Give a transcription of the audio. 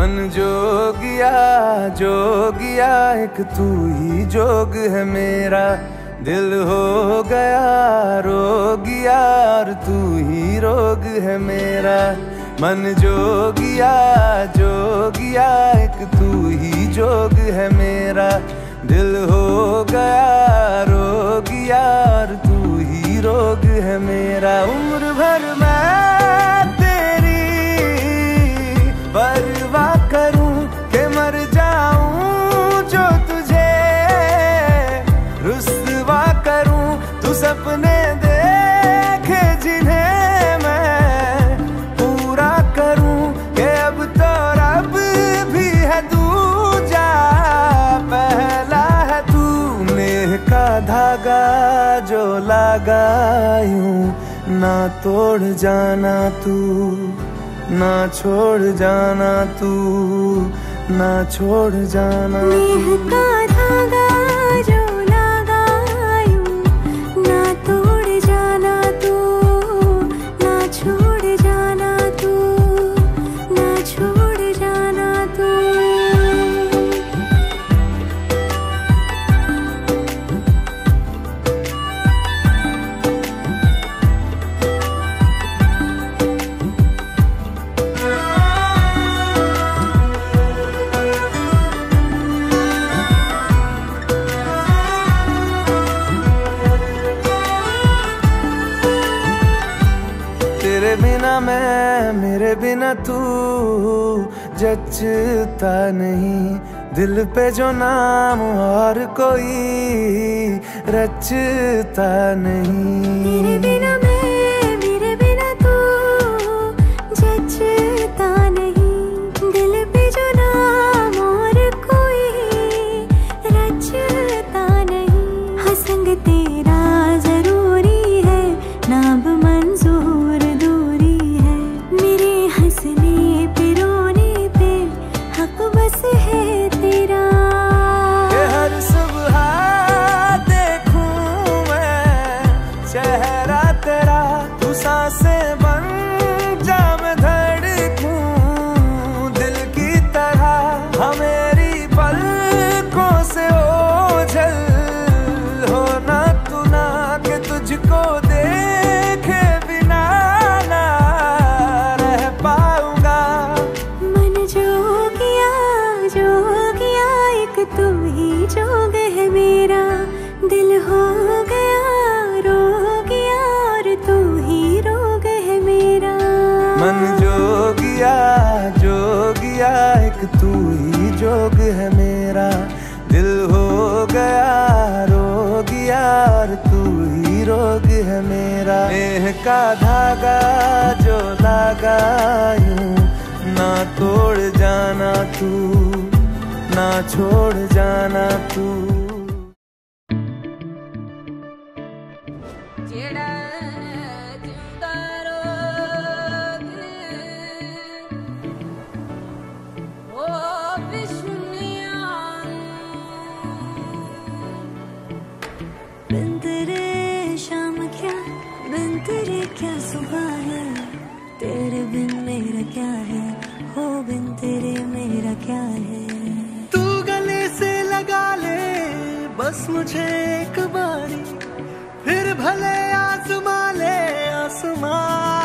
मन जोगिया जोगिया एक तू ही जोग है मेरा, दिल हो गया रोगिया और तू ही रोग है मेरा। मन जोगिया जोगिया एक तू ही जोग है मेरा, दिल हो गया रोगिया और तू ही रोग है मेरा। उम्र भर मैं तेरी परवाह करूं कि मर जाऊं जो तुझे रुस्वा करूं। तू सपने देखे जिन्हें मैं पूरा करूं कि अब तो रब भी है दूजा पहला है तू। नेह का धागा जो लगा यूं ना तोड़ जाना तू, ना छोड़ जाना तू, ना छोड़ जाना तू। नेह का धागा जो लगा यूं ना तोड़ जाना तू, ना छोड़ जाना तू, ना छोड़ जाना तू। तेरे बिना मैं मेरे बिना तू जचता नहीं, दिल पे जो नाम और कोई रचता नहीं। तेरे बिना मैं मेरे बिना तू जचता नहीं, दिल पे जो नाम और कोई रचता नहीं। हाँ संग तेरा जरूरी है, नाम मंजूर दूरी है। मेरे हंसने पे रोने पे हक बस है तेरा। कि हर सुबह देखूं मैं चेहरा तेरा, तू सांसें बन जा मैं धड़कूं दिल की तरह। हाँ मेरी पलकों से ओझल हो ना तू ना, कि तुझको देखे बिना ना रह पाऊंगा। मन जोगिया जोगिया एक तू ही जोग है मेरा, दिल हो गया रोगिया और तू ही रोग है मेरा। मन जोगिया जोगिया एक तू ही जोग है मेरा, दिल हो गया रोगिया और तू ही रोग है मेरा। नेह का धागा जो लगा यूं ना तोड़ जाना तू, ना छोड़ जाना तू। बिन तेरे शाम क्या, बिन तेरे क्या सुबह है। तेरे बिन मेरा क्या है, हो बिन तेरे मेरा क्या है। तू गले से लगा ले बस मुझे एक बारी, फिर भले आसमां ले आसमां।